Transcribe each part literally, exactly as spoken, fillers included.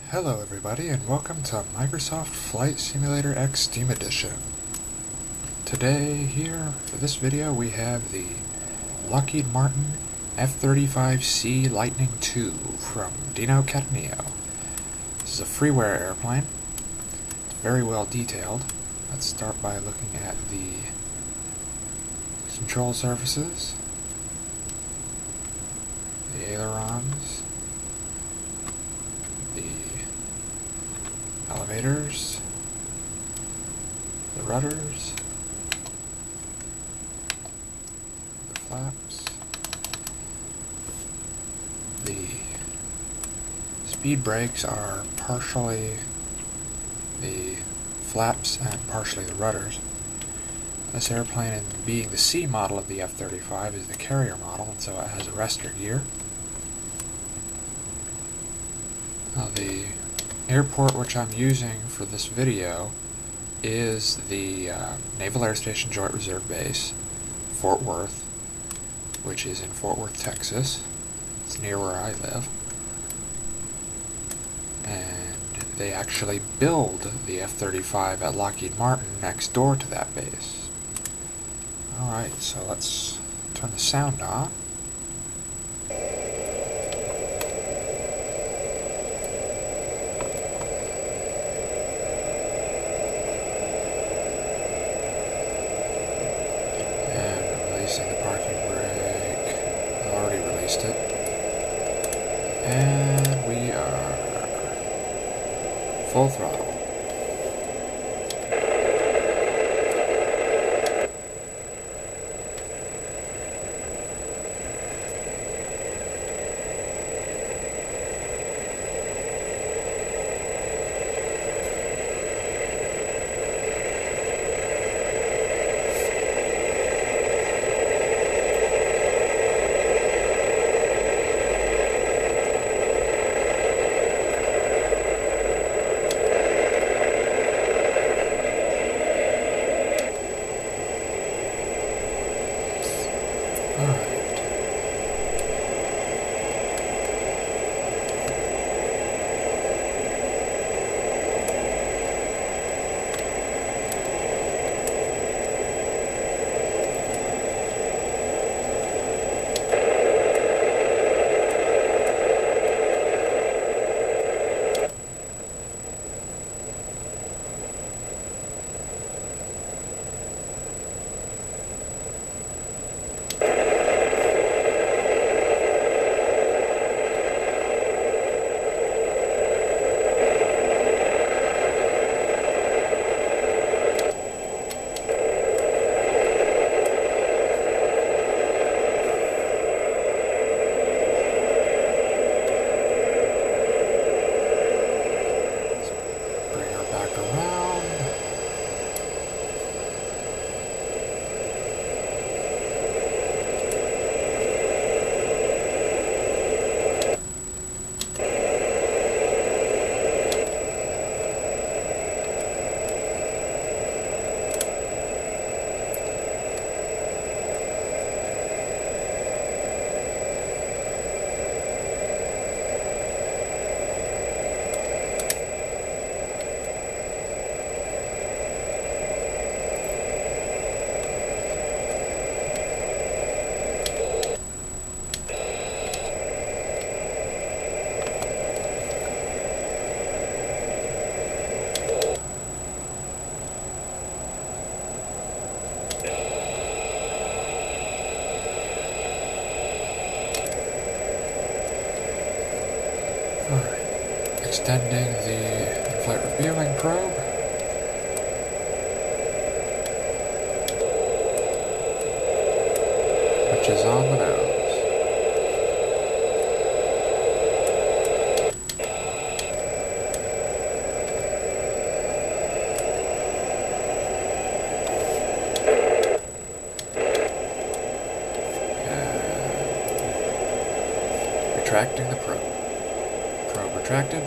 Hello everybody and welcome to Microsoft Flight Simulator X Steam Edition. Today here for this video we have the Lockheed Martin F thirty-five C Lightning two from Dino Cattaneo. This is a freeware airplane. It's very well detailed. Let's start by looking at the control surfaces, the ailerons, the elevators, the rudders, the flaps, the speed brakes are partially the flaps and partially the rudders. This airplane, in being the C model of the F thirty-five, is the carrier model, and so it has arrestor gear. Now, the airport which I'm using for this video is the uh, Naval Air Station Joint Reserve Base, Fort Worth, which is in Fort Worth, Texas. It's near where I live. And they actually build the F thirty-five at Lockheed Martin next door to that base. Alright, so let's turn the sound on. Releasing the parking brake. I already released it. And we are full throttle. Extending the in-flight reviewing probe. Which is on the nose. And retracting the probe. Probe retracted.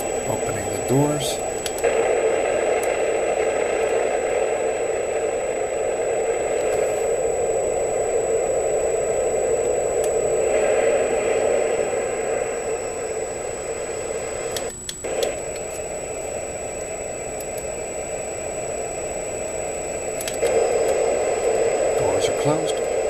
Opening the doors. doors are closed.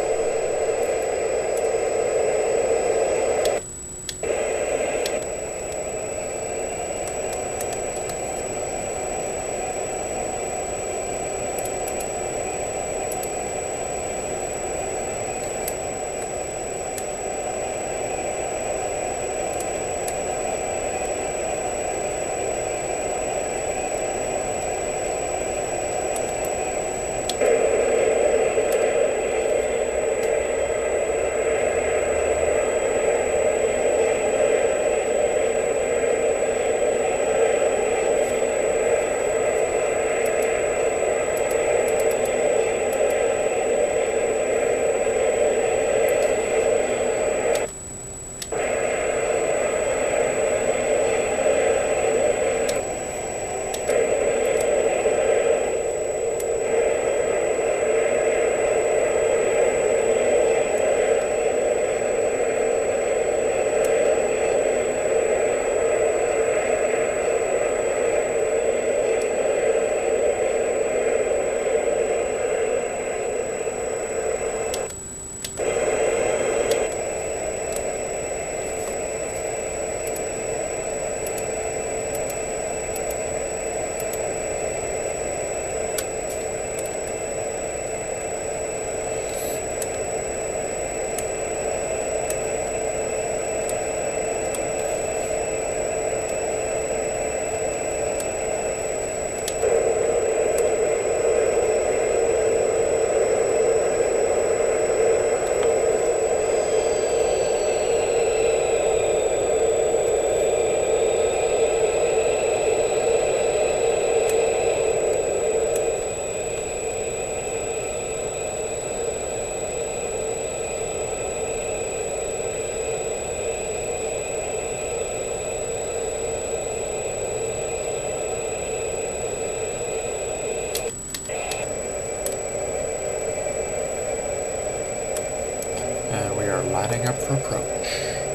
And we are lining up for approach.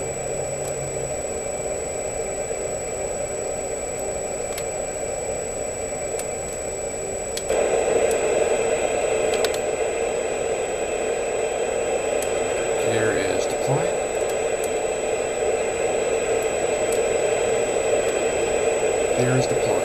Gear is deployed. Gear is deployed.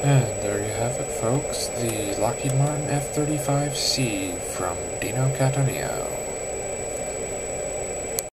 And there you have it, folks, the Lockheed Martin F thirty-five C from Dino Cattaneo.